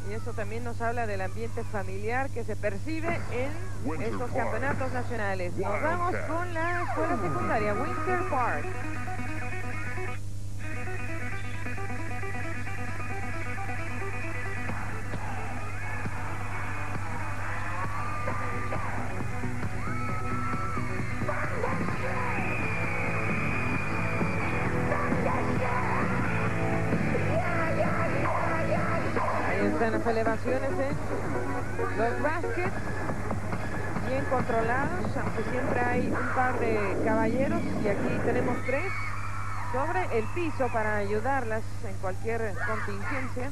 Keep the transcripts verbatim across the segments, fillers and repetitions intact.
Y eso también nos habla del ambiente familiar que se percibe en estos campeonatos nacionales. Nos vamos con la escuela secundaria Winter Park. Ahí están las elevaciones en los baskets, bien controlados, aunque siempre hay un par de caballeros, y aquí tenemos tres sobre el piso para ayudarlas en cualquier contingencia.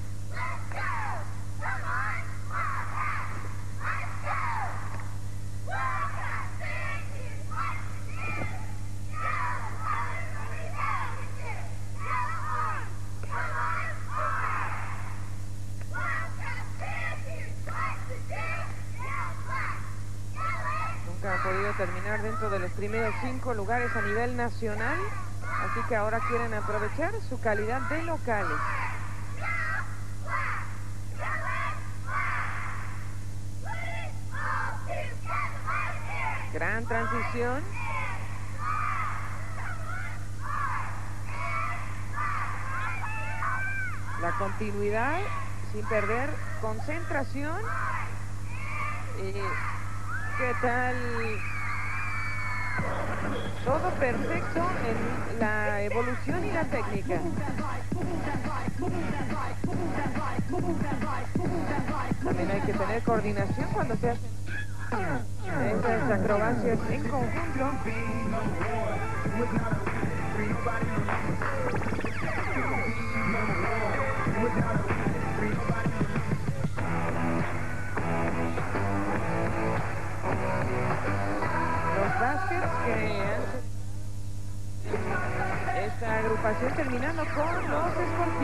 Han podido terminar dentro de los primeros cinco lugares a nivel nacional, así que ahora quieren aprovechar su calidad de locales. Gran transición. La continuidad sin perder concentración. Y ¿qué tal? Todo perfecto en la evolución y la técnica. También hay que tener coordinación cuando se hacen estas acrobacias en conjunto. Los baskets que han... Esta agrupación terminando con los escorpiones.